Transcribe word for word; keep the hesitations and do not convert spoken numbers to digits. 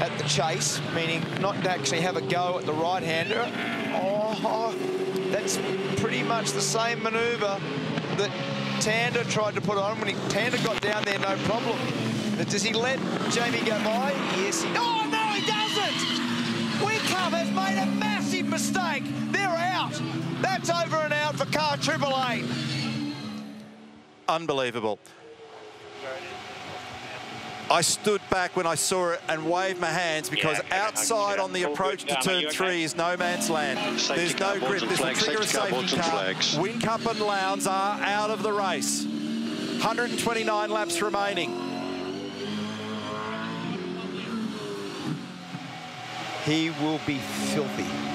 at the chase, meaning not to actually have a go at the right-hander. Oh, that's pretty much the same manoeuvre that Tander tried to put on. When he, Tander got down there, no problem. But does he let Jamie go by? Yes, he... Oh, no, he doesn't! Whincup has made a massive mistake. They're out. That's over and out for car triple eight. Unbelievable. I stood back when I saw it and waved my hands because yeah, okay, outside on the approach to turn three okay? is no man's land. Safety There's no grip. This will trigger a safety car. Whincup and Lowndes are out of the race. one hundred twenty-nine laps remaining. He will be filthy.